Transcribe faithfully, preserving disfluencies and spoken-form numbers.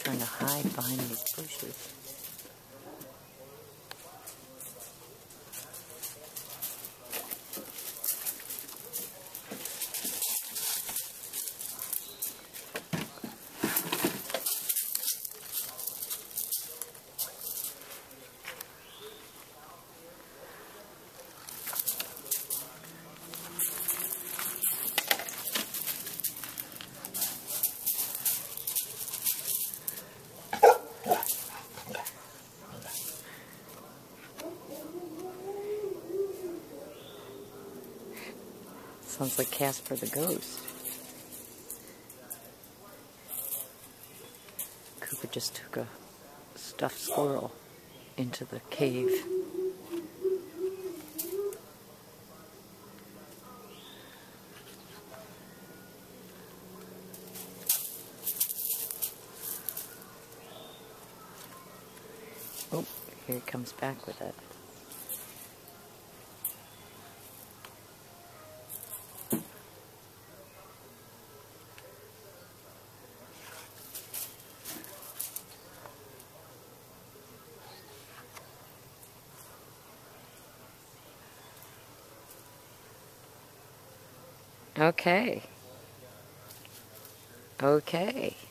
trying to hide behind these bushes. Sounds like Casper the Ghost. Cooper just took a stuffed squirrel into the cave. Oh, here he comes back with it. Okay. Okay.